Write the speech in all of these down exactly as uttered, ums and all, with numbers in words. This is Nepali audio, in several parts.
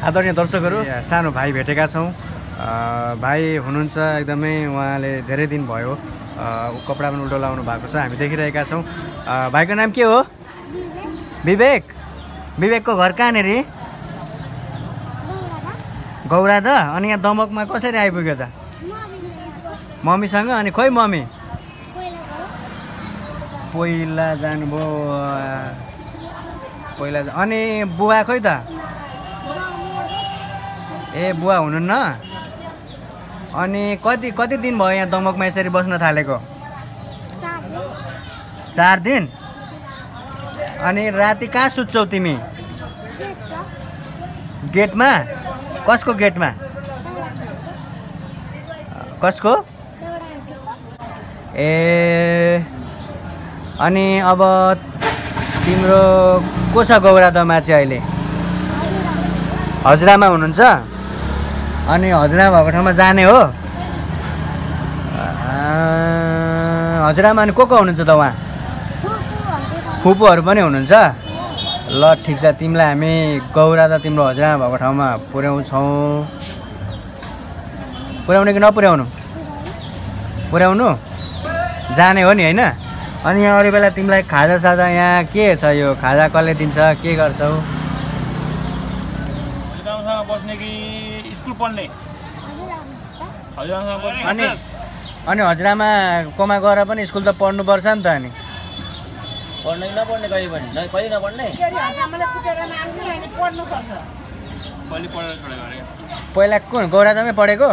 आदरणीय दर्शकहरू, सानो भाइ भेटेका छौँ। भाइ हुनुहुन्छ एकदमै, उहाँले धेरै दिन भयो कपडा पनि उल्टो लाउनु भएको छ, हामी देखिरहेका छौँ। भाइको नाम के हो? विवेक। विवेकको घर कहाँनिर? गौरादा। अनि यहाँ दमकमा कसरी आइपुग्यो त? मम्मीसँग। अनि खोइ मम्मी पहिला जानुभयो पहिला। अनि बुवा खोइ त? ए बुवा हुनुहुन्न। अनि कति कति दिन भयो यहाँ दमकमा यसरी बस्न थालेको? चार दिन। अनि राति कहाँ सुत्छौ तिमी? गेटमा? कसको गेटमा? कसको? ए अनि अब तिम्रो को छ गौरादमा चाहिँ अहिले? हजुरआमा हुनुहुन्छ। अनि हजुरआमा भएको ठाउँमा जाने हो? हजुरआमा अनि को को हुनुहुन्छ त उहाँ? फुपूहरू पनि हुनुहुन्छ। ल ठिक छ, तिमीलाई हामी गौरादा तिम्रो हजुरआमा भएको ठाउँमा पुर्याउँछौँ। पुर्याउने कि नपुर्याउनु? पुर्याउनु जाने हो नि होइन? अनि यहाँ अरू बेला तिमीलाई खाजा साजा यहाँ के छ? यो खाजा कसले दिन्छ? के गर्छौ? बस्ने कि स्कुल पढ्ने? अनि अनि हजुरआमा कोमा गएर पनि स्कुल त पढ्नुपर्छ नि त। अनि पढ्ने कि नपढ्ने? कहिले पनि कहिले नपढ्ने? पहिला कुन गौरादामै पढेको?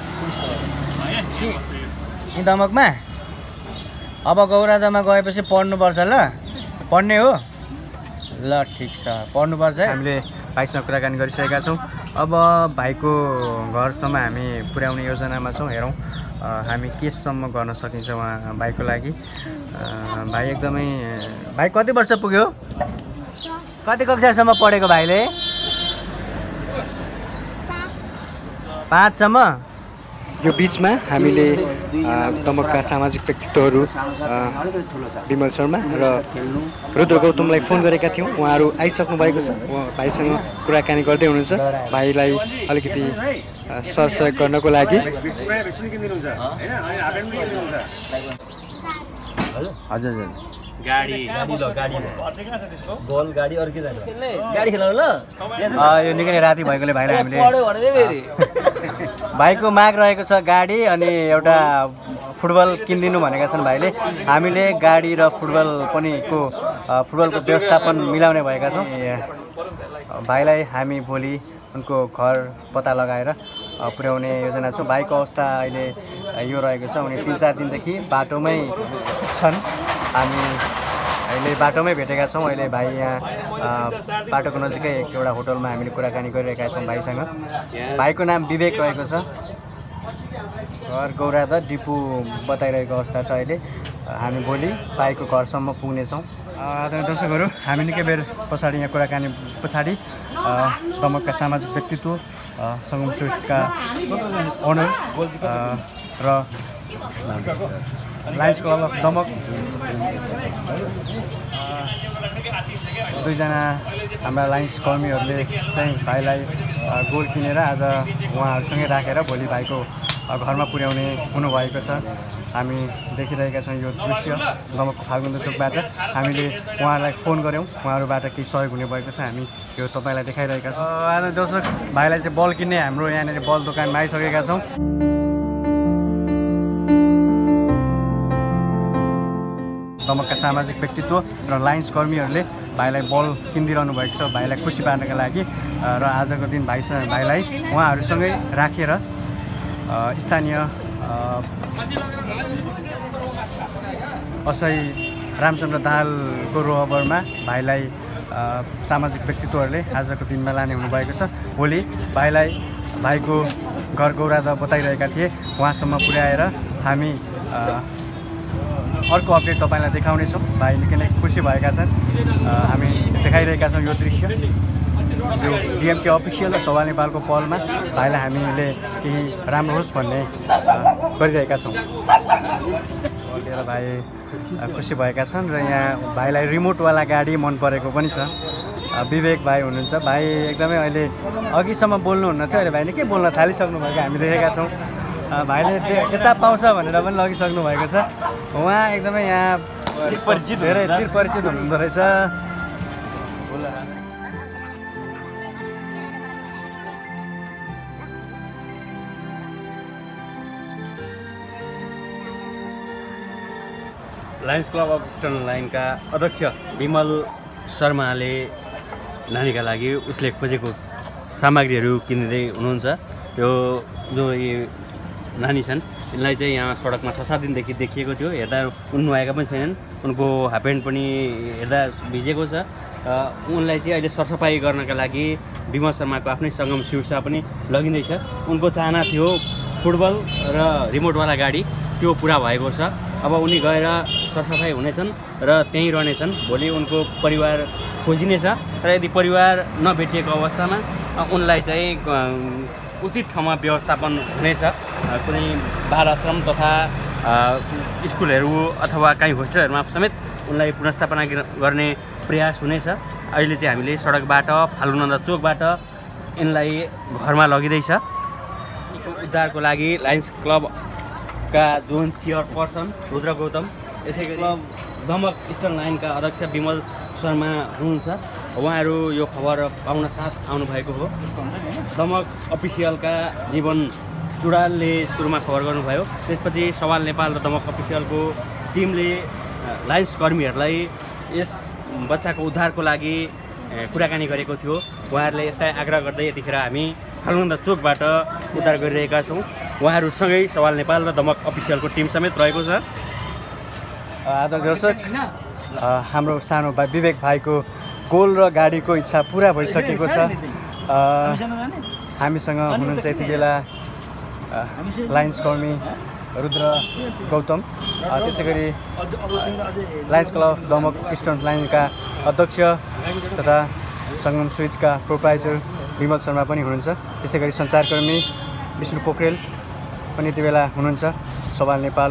यी दमकमा? अब गौरादामा गएपछि पढ्नुपर्छ ल? पढ्ने हो? ल ठिक छ, पढ्नुपर्छ है। हामीले भाइसँग कुराकानी गरिसकेका छौँ। अब भाइको घरसम्म हामी पुर्याउने योजनामा छौँ। हेरौँ हामी केसम्म गर्न सकिन्छ उहाँ भाइको लागि। भाइ एकदमै, भाइ कति वर्ष पुग्यो? कति कक्षासम्म पढेको भाइले? पाँचसम्म। यो बिचमा हामीले दमकका सामाजिक व्यक्तित्वहरू विमल शर्मा र रुद्र गौतमलाई फोन गरेका थियौँ। उहाँहरू आइसक्नु भएको छ। उहाँ भाइसँग कुराकानी गर्दै हुनुहुन्छ। भाइलाई अलिकति सरसहयोग गर्नको लागि। हजुर हजुर गाडी गाडी ल गाडी बल गाडी अरु के जानु? गाडी खेलाउन ल? यो निकै नै राति भएकोले भाइलाई हामीले पढ्यो भने फेरि भाइको माग रहेको छ गाडी अनि एउटा फुटबल किनिदिनु भनेका छन् भाइले। हामीले गाडी र फुटबल पनि को फुटबलको व्यवस्थापन मिलाउने भएका छौँ। भाइलाई हामी भोलि उनको घर पत्ता लगाएर पुर्याउने योजना छौँ। भाइको अवस्था अहिले यो रहेको छ। उनी तिन चार दिनदेखि बाटोमै छन्। हामी अहिले बाटोमै भेटेका छौँ। अहिले भाइ यहाँ बाटोको नजिकै एउटा होटलमा हामीले कुराकानी गरिरहेका छौँ भाइसँग। भाइको नाम विवेक रहेको छ। घर गौरादा डिपु बताइरहेको अवस्था छ अहिले। हामी भोलि भाइको घरसम्म पुग्नेछौँ। दर्शकहरू, हामी निकै बेर पछाडि यहाँ कुराकानी पछाडि दमकका सामाजिक व्यक्तित्व सङ्गम स्विट्सका ओनर र लायन्स क्लब अफ दमक दुईजना हाम्रा लायन्स कर्मीहरूले चाहिँ भाइलाई गोल किनेर आज उहाँहरूसँगै राखेर भोलि भाइको घरमा पुर्याउने हुनुभएको छ। हामी देखिरहेका छौँ यो दृश्य दमकको फाल्गुन्डो चोकबाट। हामीले उहाँहरूलाई फोन गऱ्यौँ, उहाँहरूबाट केही सहयोग हुने भएको छ। हामी यो तपाईँलाई देखाइरहेका छौँ। आज दर्शक, भाइलाई चाहिँ बल किन्ने हाम्रो यहाँनिर बल दोकानमा आइसकेका छौँ। दमकका सामाजिक व्यक्तित्व र लायन्स कर्मीहरूले भाइलाई बल किनिदिइरहनु भएको छ भाइलाई खुसी पार्नका लागि। र आजको दिन भाइसँग भाइलाई उहाँहरूसँगै राखेर स्थानीय असै रामचन्द्र दाहालको रोहबरमा भाइलाई सामाजिक व्यक्तित्वहरूले आजको दिनमा लाने हुनुभएको छ। भोलि भाइलाई भाइको घर गौरादा बताइरहेका थिए, उहाँसम्म पुर्याएर हामी अर्को अपडेट तपाईँलाई देखाउनेछौँ। भाइ निकै नै खुसी भएका छन्। हामी देखाइरहेका छौँ यो दृश्य। यो डिएमके अफिसियल र सवाल नेपालको पहलमा भाइलाई हामीले केही राम्रो होस् भन्ने गरिरहेका छौँ। भाइ खुसी भएका छन् र यहाँ भाइलाई रिमोटवाला गाडी मन परेको पनि छ। विवेक भाइ हुनुहुन्छ। भाइ एकदमै अहिले अघिसम्म बोल्नुहुन्न थियो, अहिले भाइले के बोल्न थालिसक्नु भएको हामी देखेका छौँ। भाइले यता पाउँछ भनेर पनि लगिसक्नु भएको छ। उहाँ एकदमै यहाँ परिचित धेरै चिर परिचित हुनुहुँदो रहेछ। लायन्स क्लब अफ इस्टर्न लाइनका अध्यक्ष विमल शर्माले नानीका लागि उसले खोजेको सामग्रीहरू किन्दै हुनुहुन्छ। त्यो जो यो नानी छन् यिनलाई चाहिँ यहाँ सडकमा छ सात दिनदेखि देखिएको थियो। हेर्दा उन नुहाएका पनि छैनन्, उनको हाफ प्यान्ट पनि हेर्दा भिजेको छ। उनलाई चाहिँ अहिले सरसफाइ गर्नका लागि विमल शर्माको आफ्नै सङ्गम शिक्षा पनि लगिँदैछ। उनको चाहना थियो फुटबल र रिमोटवाला गाडी, त्यो पुरा भएको छ। अब उनी गएर सरसफाइ हुनेछन् र त्यहीँ रहनेछन्। भोलि उनको परिवार खोजिनेछ र यदि परिवार नभेटिएको अवस्थामा उनलाई चाहिँ उचित ठाउँमा व्यवस्थापन हुनेछ। कुनै बाल आश्रम तथा स्कुलहरू अथवा काहीँ होस्टेलहरूमा समेत उनलाई पुनर्स्थापना गर्ने प्रयास हुनेछ। अहिले चाहिँ हामीले सडकबाट फालुनन्दा चोकबाट यिनलाई घरमा लगिँदैछ। उद्धारको लागि लायन्स क्लबका जोन चेयरपर्सन रुद्र गौतम, यसै गरी दमक इस्टर्न लाइनका अध्यक्ष विमल शर्मा हुनुहुन्छ। उहाँहरू यो खबर पाउन साथ आउनुभएको हो। दमक अफिसियलका जीवन चुडालले सुरुमा खबर गर्नुभयो, त्यसपछि सवाल नेपाल र दमक अफिसियलको टिमले लायन्स कर्मीहरूलाई यस बच्चाको उद्धारको लागि कुराकानी गरेको थियो। उहाँहरूले यसलाई आग्रह गर्दै यतिखेर हामी फालुनन्दा चोकबाट उद्धार गरिरहेका छौँ। उहाँहरूसँगै सवाल नेपाल र दमक अफिसियलको टिम समेत रहेको छ। आदर दर्शक, हाम्रो सानो भाइ विवेक भाइको गोल र गाडीको इच्छा पुरा भइसकेको छ। हामीसँग हुनुहुन्छ यति बेला लायन्स कर्मी रुद्र गौतम, त्यसै गरी Lions Club of Damak Eastern लाइनका अध्यक्ष तथा सङ्गम स्विचका प्रोप्राइटर विमल शर्मा पनि हुनुहुन्छ। त्यसै गरी सञ्चारकर्मी विष्णु पोखरेल पनि यति बेला हुनुहुन्छ। सवाल नेपाल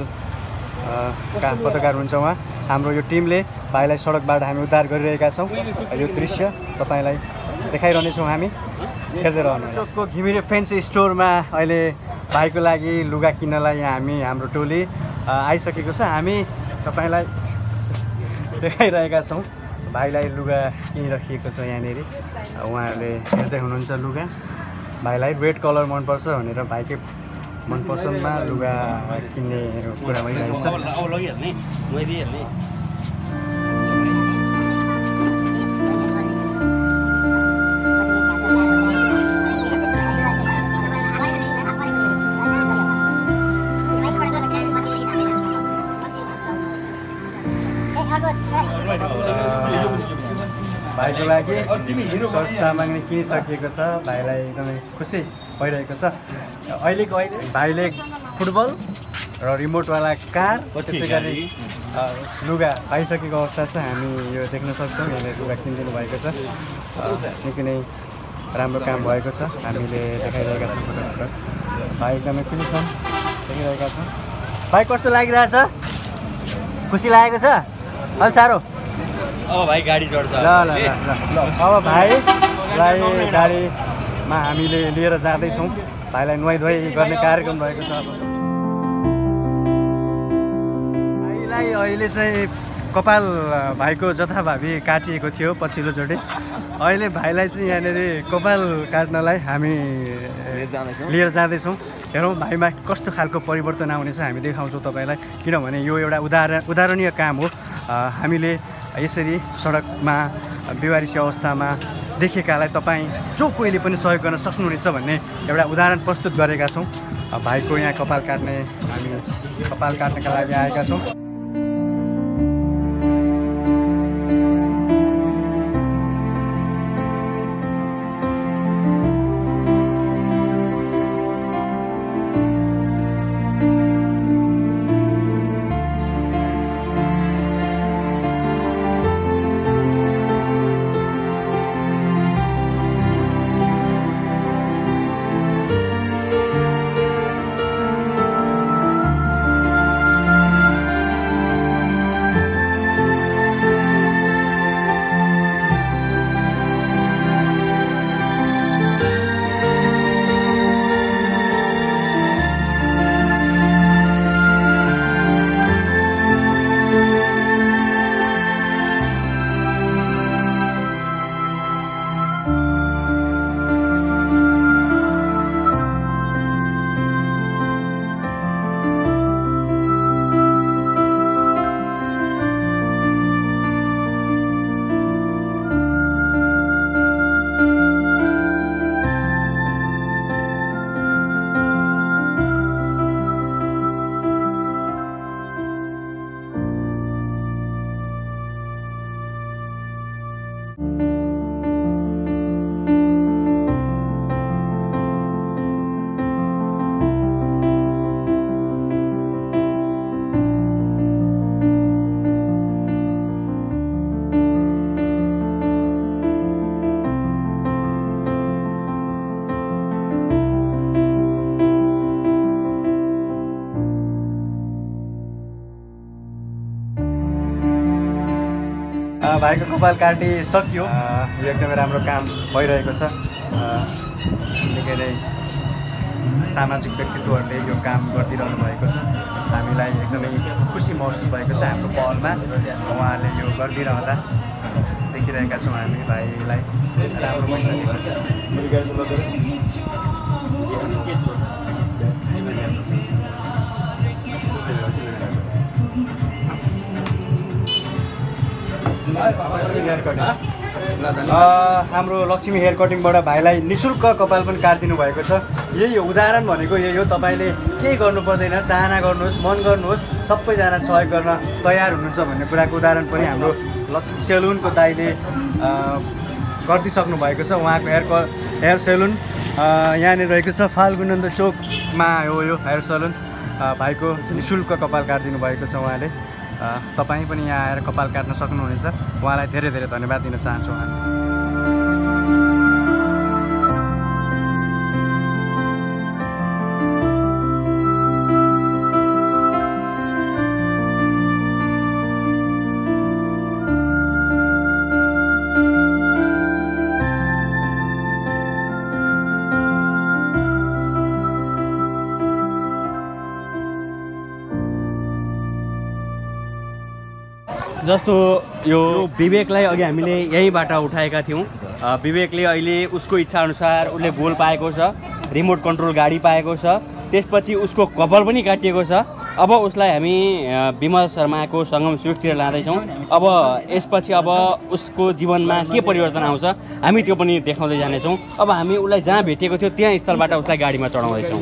का पत्रकार हुनुहुन्छ उहाँ। हाम्रो यो टिमले भाइलाई सडकबाट हामी उद्धार गरिरहेका छौँ। यो दृश्य तपाईँलाई देखाइरहनेछौँ, हामी हेर्दै रहनु। चोकको घिमिरे फेन्सी स्टोरमा अहिले भाइको लागि लुगा किन्नलाई यहाँ हामी हाम्रो टोली आइसकेको छ। हामी तपाईँलाई देखाइरहेका छौँ। भाइलाई लुगा किनिराखिएको छ यहाँनिर। उहाँहरूले हेर्दै हुनुहुन्छ लुगा। भाइलाई रेड कलर मनपर्छ भनेर भाइकै मनपसन्दमा लुगा किन्ने कुरा भइरहेको छ। भाइको लागि सरसामाग्री किनिसकिएको छ। भाइलाई एकदमै खुसी भइरहेको छ। अहिलेको अहिले भाइले फुटबल र रिमोटवाला कार, त्यसै गरी लुगा पाइसकेको अवस्था छ। हामी यो देख्न सक्छौँ। यसले लुगा किनिदिनु भएको छ। निकै नै राम्रो काम भएको छ। हामीले देखाइरहेका छौँ फोटोबाट। भाइ एकदमै खुसी छन्, देखिरहेका छौँ। भाइ कस्तो लागिरहेछ? खुसी लागेको छ? अलि साह्रो? अब भाइ गाडी चढ्छ। ल ल ल अब भाइलाई गाडीमा हामीले लिएर जाँदैछौँ। भाइलाई नुहाइधुवाइ गर्ने कार्यक्रम रहेको छ। अब भाइलाई अहिले चाहिँ कपाल भाइको जथाभावी काटिएको थियो पछिल्लोचोटि। अहिले भाइलाई चाहिँ यहाँनिर कपाल काट्नलाई हामी लिएर जाँदैछौँ। हेरौँ भाइमा कस्तो खालको परिवर्तन आउनेछ, हामी देखाउँछौँ तपाईँलाई। किनभने यो एउटा उदाहरण उदाहरणीय काम हो। हामीले यसरी सडकमा बेवारिसी अवस्थामा देखेकालाई तपाईँ जो कोहीले पनि सहयोग गर्न सक्नुहुनेछ भन्ने एउटा उदाहरण प्रस्तुत गरेका छौँ। भाइको यहाँ कपाल काट्ने हामी कपाल काट्नका लागि आएका छौँ। भाइको कपाल काटी सकियो। यो एकदमै राम्रो काम भइरहेको छ। निकै नै सामाजिक व्यक्तित्वहरूले यो काम गरिदिइरहनु भएको छ। हामीलाई एकदमै खुसी महसुस भएको छ हाम्रो पहलमा। उहाँहरूले यो गरिदिइरहँदा देखिरहेका छौँ हामी भाइलाई राम्रो भइसकेको छ। हाम्रो लक्ष्मी हेयर कटिङबाट भाइलाई निःशुल्क कपाल पनि काटिदिनु भएको छ। यही हो उदाहरण भनेको, यही हो। तपाईँले केही गर्नु पर्दैन, चाहना गर्नुहोस्, मन गर्नुहोस्, सबैजना सहयोग गर्न तयार हुनुहुन्छ भन्ने कुराको उदाहरण पनि हाम्रो लक्ष्मी सेलुनको दाइले गरिदिइसक्नु भएको छ। उहाँको हेयर हेयर सेलुन यहाँनिर रहेको छ फाल्गुनन्द चोकमा हो यो हेयर सेलुन। भाइको निःशुल्क कपाल काटिदिनु भएको छ उहाँले। तपाईँ पनि यहाँ आएर कपाल काट्न सक्नुहुनेछ। उहाँलाई धेरै धेरै धन्यवाद दिन चाहन्छौँ हामी। जस्तो यो विवेकलाई अघि हामीले यहीँबाट उठाएका थियौँ। विवेकले अहिले उसको इच्छाअनुसार उसले गोल पाएको छ, रिमोट कन्ट्रोल गाडी पाएको छ, त्यसपछि उसको कपाल पनि काटिएको छ। अब उसलाई हामी विमल शर्माको सङ्गम स्विफ्टतिर लाँदैछौँ। अब यसपछि अब उसको जीवनमा के परिवर्तन आउँछ हामी त्यो पनि देखाउँदै जानेछौँ। अब हामी उसलाई जहाँ भेटिएको थियो त्यहाँ स्थलबाट उसलाई गाडीमा चढाउँदैछौँ।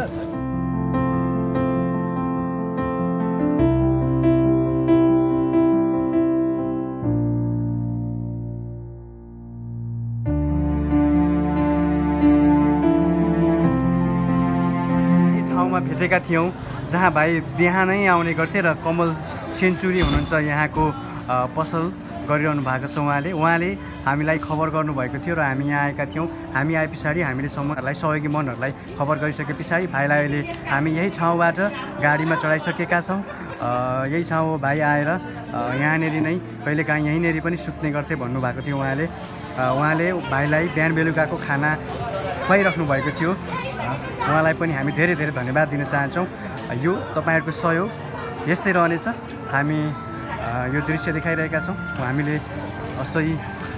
भेटेका थियौँ जहाँ भाइ बिहानै आउने गर्थे र कमल सेन्चुरी हुनुहुन्छ यहाँको पसल गरिरहनु भएको छ। उहाँले उहाँले हामीलाई खबर गर्नुभएको थियो र हामी यहाँ आएका थियौँ। हामी आए पछाडि हामीले समूहहरूलाई सहयोगी मनहरूलाई खबर गरिसके पछाडि भाइलाई अहिले हामी यही ठाउँबाट गाडीमा चढाइसकेका छौँ। यही ठाउँ हो भाइ आएर यहाँनिर नै कहिलेकाहीँ यहीँनिर पनि सुत्ने गर्थे भन्नुभएको थियो उहाँले। उहाँले भाइलाई बिहान बेलुकाको खाना खुवाइराख्नु भएको थियो। उहाँलाई पनि हामी धेरै धेरै धन्यवाद दिन चाहन्छौँ। यो तपाईँहरूको सहयोग यस्तै रहनेछ। हामी यो दृश्य देखाइरहेका छौँ। हामीले सही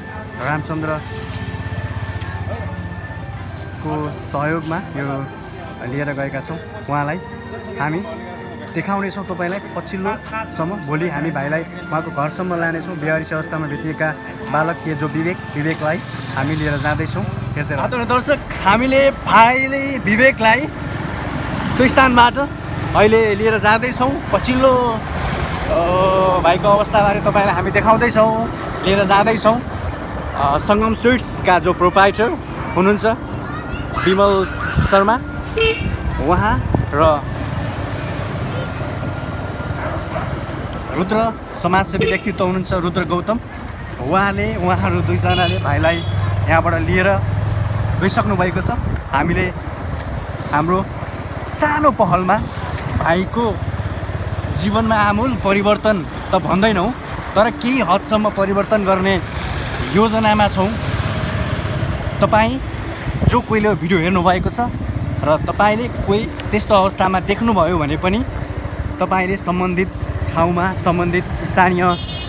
रामचन्द्रको सहयोगमा यो लिएर गएका छौँ। उहाँलाई हामी देखाउनेछौँ तपाईँलाई पछिल्लोसम्म। भोलि हामी भाइलाई उहाँको घरसम्म लानेछौँ। बेवारिस अवस्थामा भेटिएका बालक के जो विवेक विवेकलाई हामी लिएर जाँदैछौँ। हेर्दै दर्शक, हामीले भाइले विवेकलाई त्यो स्थानबाट अहिले लिएर जाँदैछौँ। पछिल्लो भाइको अवस्थाबारे तपाईँलाई हामी देखाउँदैछौँ, लिएर जाँदैछौँ। सङ्गम स्विट्सका जो प्रोप्राइटर हुनुहुन्छ विमल शर्मा, उहाँ र रुद्र समाजसेवी व्यक्तित्व हुनुहुन्छ रुद्र गौतम। उहाँले उहाँहरू दुईजनाले भाइलाई यहाँबाट लिएर गइसक्नु भएको छ। हामीले हाम्रो सानो पहलमा भाइको जीवनमा आमूल परिवर्तन त भन्दैनौँ, तर केही हदसम्म परिवर्तन गर्ने योजनामा छौँ। तपाईँ जो कोहीले भिडियो हेर्नुभएको छ र तपाईँले कोही त्यस्तो अवस्थामा देख्नुभयो भने पनि तपाईँले सम्बन्धित ठाउँमा सम्बन्धित स्थानीय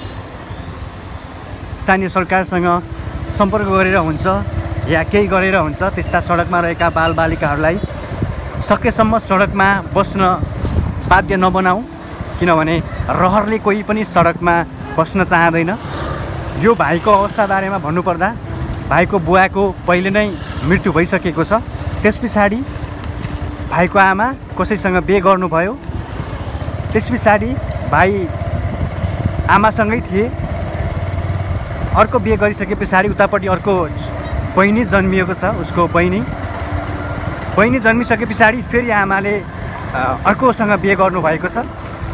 स्थानीय सरकारसँग सम्पर्क गरेर हुन्छ या केही गरेर हुन्छ। त्यस्ता सडकमा रहेका बालबालिकाहरूलाई सकेसम्म सडकमा बस्न बाध्य नबनाऊ, किनभने रहरले कोही पनि सडकमा बस्न चाहँदैन। यो भाइको अवस्था बारेमा भन्नुपर्दा भाइको बुवाको पहिले नै मृत्यु भइसकेको छ। त्यस पछाडि भाइको आमा कसैसँग बिहे गर्नुभयो। त्यस पछाडि भाइ आमासँगै थिए। अर्को बिहे गरिसके पछाडि उतापट्टि अर्को बहिनी जन्मिएको छ। उसको बहिनी बहिनी जन्मिसके पछाडि फेरि आमाले अर्कोसँग बिहे गर्नुभएको छ।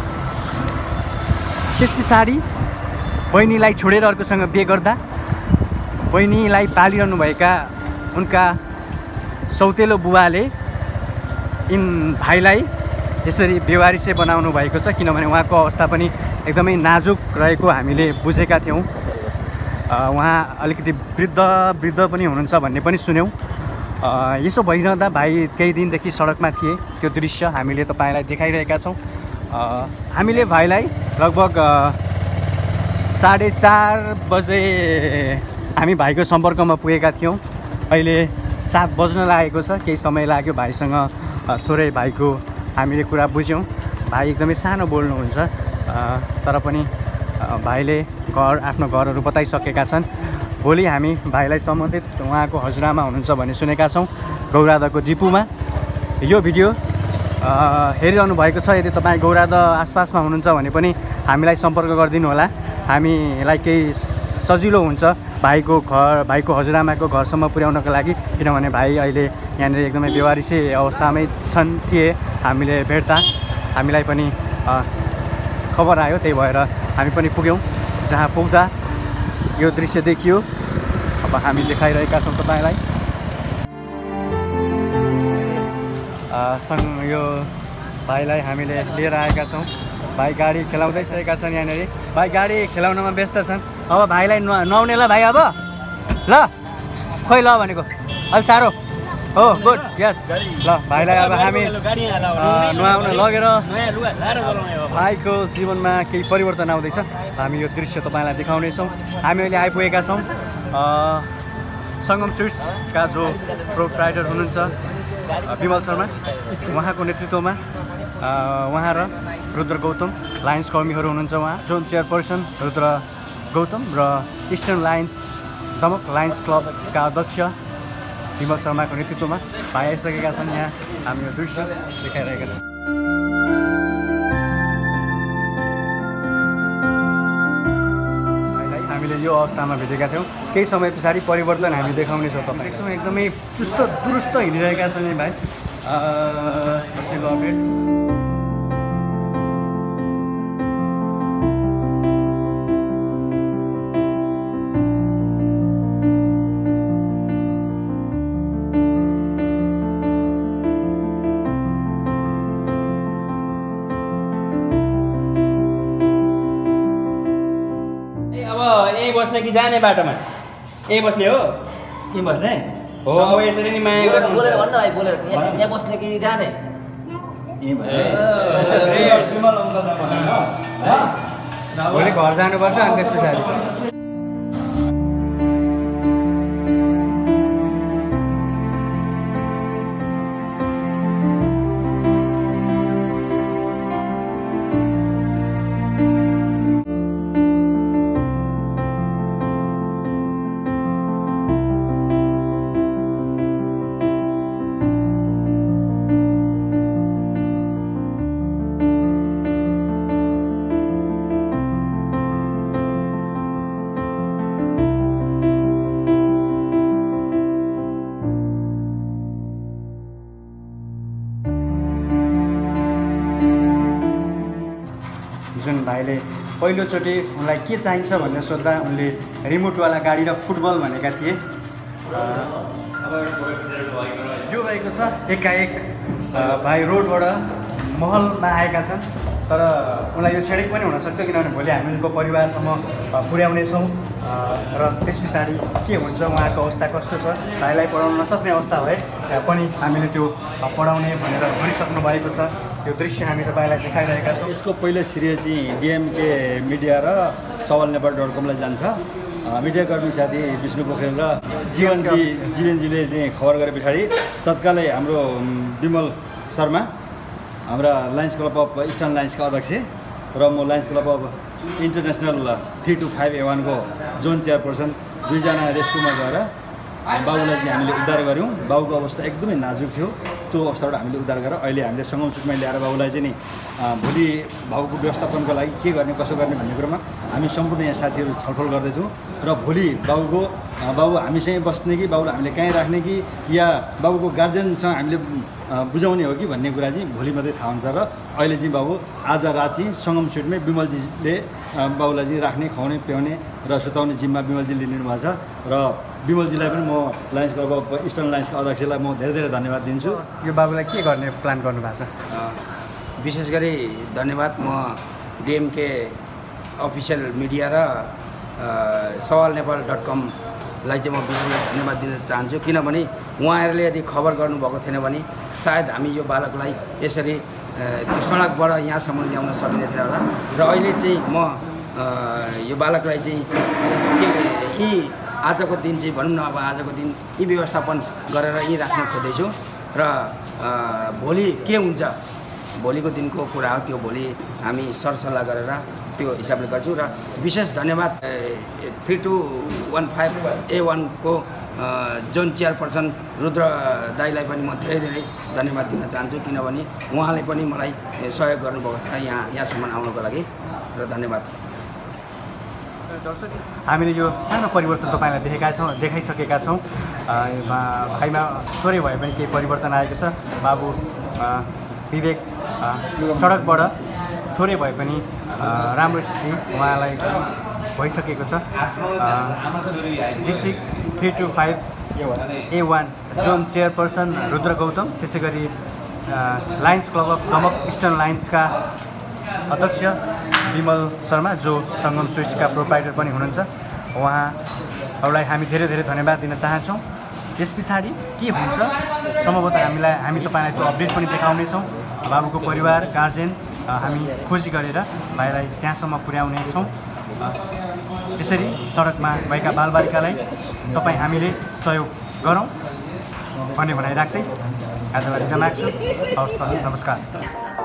त्यस पछाडि बहिनीलाई छोडेर अर्कोसँग बिहे गर्दा बहिनीलाई पालिरहनुभएका उनका सौतेलो बुवाले इन भाइलाई यसरी बेवारिसे बनाउनु भएको छ, किनभने उहाँको अवस्था पनि एकदमै नाजुक रहेको हामीले बुझेका थियौँ। उहाँ अलिकति वृद्ध वृद्ध पनि हुनुहुन्छ भन्ने पनि सुन्यौँ। यसो भइरहँदा भाइ केही दिनदेखि सडकमा थिए, त्यो दृश्य हामीले तपाईँलाई देखाइरहेका छौँ। हामीले भाइलाई लगभग साढे चार बजे हामी भाइको सम्पर्कमा पुगेका थियौँ। अहिले सात बज्न लागेको छ, केही समय लाग्यो भाइसँग थोरै भाइको हामीले कुरा बुझ्यौँ। भाइ एकदमै सानो बोल्नुहुन्छ, तर पनि भाइले घर आफ्नो घरहरू बताइसकेका छन्। भोलि हामी भाइलाई सम्बन्धित उहाँको हजुरआमा हुनुहुन्छ भन्ने सुनेका छौँ गौरादको डिपुमा। यो भिडियो हेरिरहनु भएको छ, यदि तपाईँ गौराद आसपासमा हुनुहुन्छ भने पनि हामीलाई सम्पर्क गरिदिनु होला। हामीलाई केही सजिलो हुन्छ भाइको घर भाइको हजुरआमाको घरसम्म पुर्याउनको लागि, किनभने भाइ अहिले यहाँनिर एकदमै बेवारिसे अवस्थामै छन् थिए। हामीले भेट्दा हामीलाई पनि खबर आयो, त्यही भएर हामी पनि पुग्यौँ। जहाँ पुग्दा यो दृश्य देखियो, अब हामी देखाइरहेका छौँ तपाईँलाई। सँग यो भाइलाई हामीले लिएर आएका छौँ। भाइ गाडी खेलाउँदैसकेका छन् यहाँनिर, भाइ गाडी खेलाउनमा व्यस्त छन्। अब भाइलाई नु नुहाउने ल भाइ, अब ल खोइ ल भनेको अलि साह्रो हो, गुड यस ल। भाइलाई अब हामी नुहाउन लगेर भाइको जीवनमा केही परिवर्तन आउँदैछ, हामी यो दृश्य तपाईँलाई देखाउनेछौँ। हामी अहिले आइपुगेका छौँ सङ्गम स्विट्सका जो प्रोप्राइटर हुनुहुन्छ विमल शर्मा, उहाँको नेतृत्वमा उहाँ र रुद्र गौतम लायन्स कर्मीहरू हुनुहुन्छ। उहाँ जोन चेयरपर्सन रुद्र गौतम र इस्टर्न लायन्स दमक लायन्स क्लबका अध्यक्ष विमल शर्माको नेतृत्वमा भाइ आइसकेका छन्। यहाँ हामी यो दृश्य देखाइरहेका छौँ। भाइलाई हामीले यो अवस्थामा भेटेका थियौँ, केही समय पछाडि परिवर्तन हामी देखाउनेछौँ तपाईँसँग। एकदमै चुस्त दुरुस्त हिँडिरहेका छन् नि भाइ। अपडेट यहीँ बस्ने कि जाने बाटोमा? यहीँ बस्ने हो, के बस्ने हो। अब यसरी नै माया गर्नु बोलेर भन्न भाइ, बोलेर यहाँ बस्ने कि जाने? भोलि घर जानुपर्छ अनि त्यस पछाडि जुन भाइले पहिलोचोटि उनलाई के चाहिन्छ भनेर सोद्धा उनले रिमोटवाला गाडी र फुटबल भनेका थिए। यो भएको छ एकाएक भाइ रोडबाट महलमा आएका छन्, तर उनलाई यो क्षणिक पनि हुनसक्छ, किनभने भोलि हामीको परिवारसम्म पुर्याउनेछौँ र त्यस पछाडि के हुन्छ, उहाँको अवस्था कस्तो छ, भाइलाई पढाउन नसक्ने अवस्था भए पनि हामीले त्यो पढाउने भनेर भनिसक्नु भएको छ। यो दृश्य हामी तपाईँलाई देखाइरहेका छौँ। यसको पहिलो श्रेय चाहिँ डिएमके मिडिया र सवाल नेपाल डट कमलाई जान्छ। मिडियाकर्मी साथी विष्णु पोखरेल र जीवनजी जीवनजीले चाहिँ खबर गरे पछाडि तत्कालै हाम्रो विमल शर्मा, हाम्रा लायन्स क्लब अफ इस्टर्न लायन्सका अध्यक्ष र म Lions Club of International three two five A वानको जोन चेयरपर्सन दुईजना रेस्क्युमा गएर बाबुलाई चाहिँ हामीले उद्धार गऱ्यौँ। बाबुको अवस्था एकदमै नाजुक थियो, त्यो अवस्थाबाट हामीले उद्धार गरेर अहिले हामीले सङ्गम सुटमा ल्याएर बाबुलाई चाहिँ नि भोलि बाबुको व्यवस्थापनको लागि के गर्ने कसो गर्ने भन्ने कुरोमा हामी सम्पूर्ण यहाँ साथीहरू छलफल गर्दैछौँ। र भोलि बाबुको बाबु हामीसँगै बस्ने कि बाबुलाई हामीले कहीँ राख्ने कि या बाबुको गार्जेनसँग हामीले बुझाउने हो कि भन्ने कुरा चाहिँ भोलि मात्रै थाहा हुन्छ। र अहिले चाहिँ बाबु आज रात चाहिँ सङ्गम सुटमै विमलजीले बाबुलाई चाहिँ राख्ने खुवाउने प्याउने र सुताउने जिम्मा विमलजीले लिनुभएको छ। र विमलजीलाई पनि म लायन्स क्लब अफ इस्टर्न लायन्सका अध्यक्षलाई म धेरै धेरै धन्यवाद दिन्छु। यो बाबुलाई के गर्ने प्लान गर्नुभएको छ? विशेष गरी धन्यवाद म डिएमके अफिसियल मिडिया र सवाल नेपाल डट कमलाई चाहिँ म विशेष धन्यवाद दिन चाहन्छु किनभने उहाँहरूले यदि खबर गर्नुभएको थिएन भने सायद हामी यो बालकलाई यसरी त्यो सडकबाट यहाँसम्म ल्याउन सकिने थिएन होला र अहिले चाहिँ म यो बालकलाई चाहिँ के यी आजको दिन चाहिँ भनौँ न अब आजको दिन यी व्यवस्थापन गरेर यी राख्न खोज्दैछु र भोलि के हुन्छ भोलिको दिनको कुरा हो त्यो भोलि हामी सरसल्लाह गरेर त्यो हिसाबले गर्छौँ र विशेष धन्यवाद three two one five A वानको जोन चेयरपर्सन रुद्र दाईलाई पनि म धेरै धेरै धन्यवाद दिन चाहन्छु किनभने उहाँले पनि मलाई सहयोग गर्नुभएको छ यहाँ यहाँसम्म आउनको लागि र धन्यवाद। दर्शक हामीले यो सानो परिवर्तन तपाईँलाई देखेका छौँ देखाइसकेका छौँ भाइमा थोरै भए पनि केही परिवर्तन आएको छ। बाबु विवेक सडकबाट थोरै भए पनि राम्रो स्थिति उहाँलाई भइसकेको छ। District three two five A one zone chairperson Rudra Gautam त्यसै गरी Lions Club of Damak Eastern लायन्सका अध्यक्ष विमल शर्मा जो सङ्गम स्विट्सका प्रोप्राइटर पनि हुनुहुन्छ उहाँहरूलाई हामी धेरै धेरै धन्यवाद दिन चाहन्छौँ। त्यस पछाडि के हुन्छ सम्भवतः हामीलाई हामी तपाईँलाई त्यो अपडेट पनि देखाउनेछौँ। बाबुको परिवार गार्जेन हामी खोजी गरेर भाइलाई त्यहाँसम्म पुर्याउनेछौँ। यसरी सडकमा भएका बालबालिकालाई तपाईँ हामीले सहयोग गरौँ भन्ने भनाइ राख्दै आजलाई बिदा माग्छु। हवस् त, नमस्कार।